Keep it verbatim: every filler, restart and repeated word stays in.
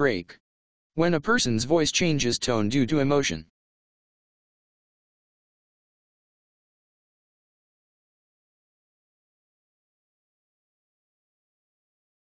break. When a person's voice changes tone due to emotion.